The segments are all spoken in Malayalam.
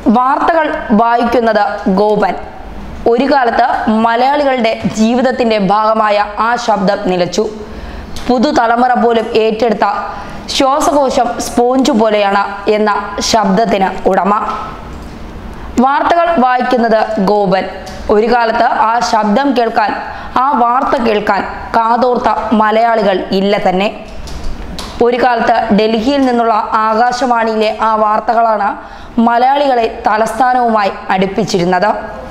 വാർത്തകൾ വായിക്കുന്നത് ഗോപൻ. ഒരു കാലത്ത് മലയാളികളുടെ ജീവിതത്തിന്റെ ഭാഗമായ ആ ശബ്ദം നിലച്ചു. പുതുതലമുറ പോലും ഏറ്റെടുത്ത ശ്വാസകോശം സ്പോഞ്ച് പോലെയാണ് എന്ന ശബ്ദത്തിന് ഉടമ. വാർത്തകൾ വായിക്കുന്നത് ഗോപൻ. ഒരു കാലത്ത് ആ ശബ്ദം കേൾക്കാൻ, ആ വാർത്ത കേൾക്കാൻ കാതോർത്ത മലയാളികൾ ഇല്ല തന്നെ. ഒരു കാലത്ത് ഡൽഹിയിൽ നിന്നുള്ള ആകാശവാണിയിലെ ആ വാർത്തകളാണ് മലയാളികളെ തലസ്ഥാനവുമായി അടുപ്പിച്ചിരുന്നത്.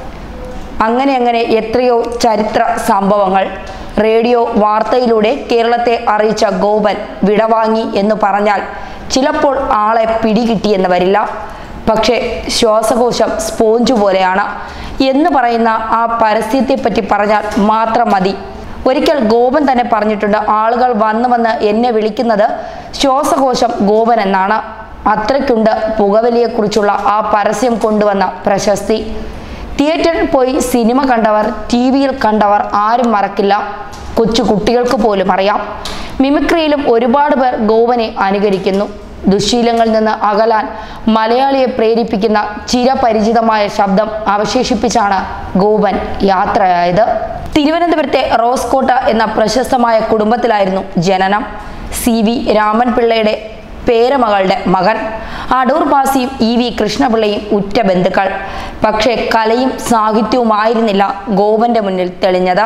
അങ്ങനെ എത്രയോ ചരിത്ര സംഭവങ്ങൾ റേഡിയോ വാർത്തയിലൂടെ കേരളത്തെ അറിയിച്ച ഗോപൻ വിടവാങ്ങി എന്ന് പറഞ്ഞാൽ ചിലപ്പോൾ ആളെ പിടികിട്ടിയെന്ന് വരില്ല. പക്ഷേ ശ്വാസകോശം സ്പോഞ്ച് പോലെയാണ് എന്ന് പറയുന്ന ആ പരസ്യത്തെപ്പറ്റി പറഞ്ഞാൽ മാത്രം മതി. ഒരിക്കൽ ഗോപൻ തന്നെ പറഞ്ഞിട്ടുണ്ട്, ആളുകൾ വന്ന് എന്നെ വിളിക്കുന്നത് ശ്വാസകോശം ഗോപൻ എന്നാണ്. അത്രയ്ക്കുണ്ട് പുകവലിയെക്കുറിച്ചുള്ള ആ പരസ്യം കൊണ്ടുവന്ന പ്രശസ്തി. തിയേറ്ററിൽ പോയി സിനിമ കണ്ടവർ, TV-യിൽ കണ്ടവർ ആരും മറക്കില്ല. കൊച്ചു കുട്ടികൾക്ക് പോലും അറിയാം. മിമിക്രിയിലും ഒരുപാട് പേർ ഗോപനെ അനുകരിക്കുന്നു. ദുശ്ശീലങ്ങളിൽ നിന്ന് അകലാൻ മലയാളിയെ പ്രേരിപ്പിക്കുന്ന ചിരപരിചിതമായ ശബ്ദം അവശേഷിപ്പിച്ചാണ് ഗോപൻ യാത്രയായത്. തിരുവനന്തപുരത്തെ റോസ്കോട്ട എന്ന പ്രശസ്തമായ കുടുംബത്തിലായിരുന്നു ജനനം. CV രാമൻപിള്ളയുടെ പേരമകളുടെ മകൻ. അടൂർ ഭാസിയും EV കൃഷ്ണപിള്ളയും ഉറ്റ ബന്ധുക്കൾ. പക്ഷേ കലയും സാഹിത്യവുമായിരുന്നില്ല ഗോപന്റെ മുന്നിൽ തെളിഞ്ഞത്.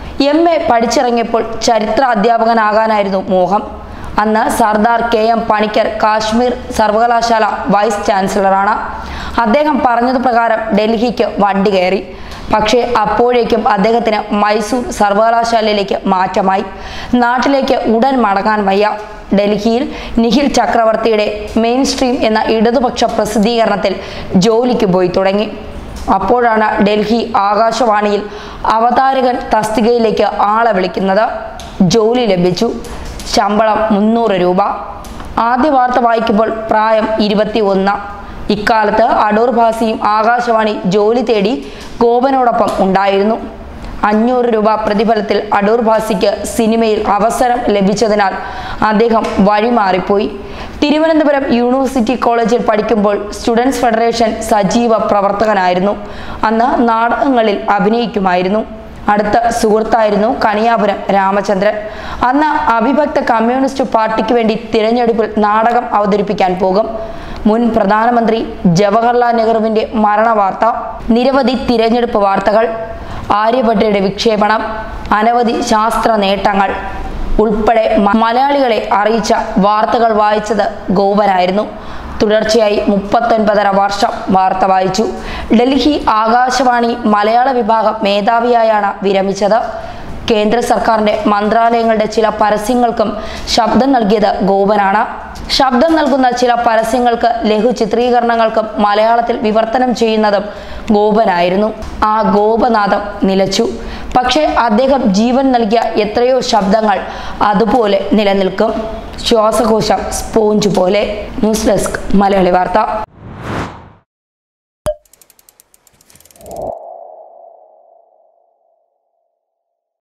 MA പഠിച്ചിറങ്ങിയപ്പോൾ ചരിത്ര അധ്യാപകനാകാനായിരുന്നു മോഹം. അന്ന് സർദാർ KM പണിക്കർ കാശ്മീർ സർവകലാശാല വൈസ് ചാൻസലറാണ്. അദ്ദേഹം പറഞ്ഞതുപ്രകാരം ഡൽഹിക്ക് വണ്ടി കയറി. പക്ഷേ അപ്പോഴേക്കും അദ്ദേഹത്തിന് മൈസൂർ സർവകലാശാലയിലേക്ക് മാറ്റമായി. നാട്ടിലേക്ക് ഉടൻ മടങ്ങാൻ വയ്യ. ഡൽഹിയിൽ നിഖിൽ ചക്രവർത്തിയുടെ മെയിൻ സ്ട്രീം എന്ന ഇടതുപക്ഷ പ്രസിദ്ധീകരണത്തിൽ ജോലിക്ക് പോയി തുടങ്ങി. അപ്പോഴാണ് ഡൽഹി ആകാശവാണിയിൽ അവതാരകൻ തസ്തികയിലേക്ക് ആളെ വിളിക്കുന്നത്. ജോലി ലഭിച്ചു. ശമ്പളം 300 രൂപ. ആദ്യ വാർത്ത വായിക്കുമ്പോൾ പ്രായം 21. ഇക്കാലത്ത് അടൂർ ഭാസിയും ആകാശവാണി ജോലി തേടി ഗോപനോടൊപ്പം ഉണ്ടായിരുന്നു. 500 രൂപ പ്രതിഫലത്തിൽ അടൂർ ഭാസിക്ക് സിനിമയിൽ അവസരം ലഭിച്ചതിനാൽ അദ്ദേഹം വഴിമാറിപ്പോയി. തിരുവനന്തപുരം യൂണിവേഴ്സിറ്റി കോളേജിൽ പഠിക്കുമ്പോൾ സ്റ്റുഡൻസ് ഫെഡറേഷൻ സജീവ പ്രവർത്തകനായിരുന്നു. അന്ന് നാടകങ്ങളിൽ അഭിനയിക്കുമായിരുന്നു. അടുത്ത സുഹൃത്തായിരുന്നു കണിയാപുരം രാമചന്ദ്രൻ. അന്ന് അവിഭക്ത കമ്മ്യൂണിസ്റ്റ് പാർട്ടിക്ക് വേണ്ടി തിരഞ്ഞെടുപ്പിൽ നാടകം അവതരിപ്പിക്കാൻ പോകും. മുൻ പ്രധാനമന്ത്രി ജവഹർലാൽ നെഹ്റുവിന്റെ മരണവാർത്ത, നിരവധി തിരഞ്ഞെടുപ്പ് വാർത്തകൾ, ആര്യഭട്ടയുടെ വിക്ഷേപണം, അനവധി ശാസ്ത്ര നേട്ടങ്ങൾ ഉൾപ്പെടെ മലയാളികളെ അറിയിച്ച വാർത്തകൾ വായിച്ചത് ഗോപനായിരുന്നു. തുടർച്ചയായി 39.5 വർഷം വാർത്ത വായിച്ചു. ഡൽഹി ആകാശവാണി മലയാള വിഭാഗം മേധാവിയായാണ് വിരമിച്ചത്. കേന്ദ്ര സർക്കാരിന്റെ മന്ത്രാലയങ്ങളുടെ ചില പരസ്യങ്ങൾക്കും ശബ്ദം നൽകിയത് ഗോപനാണ്. ശബ്ദം നൽകുന്ന ചില പരസ്യങ്ങൾക്ക് ലഘു ചിത്രീകരണങ്ങൾക്കും മലയാളത്തിൽ വിവർത്തനം ചെയ്യുന്നതും ഗോപനായിരുന്നു. ആ ഗോപനാദം നിലച്ചു. പക്ഷേ അദ്ദേഹം ജീവൻ നൽകിയ എത്രയോ ശബ്ദങ്ങൾ അതുപോലെ നിലനിൽക്കും. ശ്വാസകോശം സ്പോഞ്ച് പോലെ. ന്യൂസ് ഡെസ്ക് മലയാളി വാർത്ത.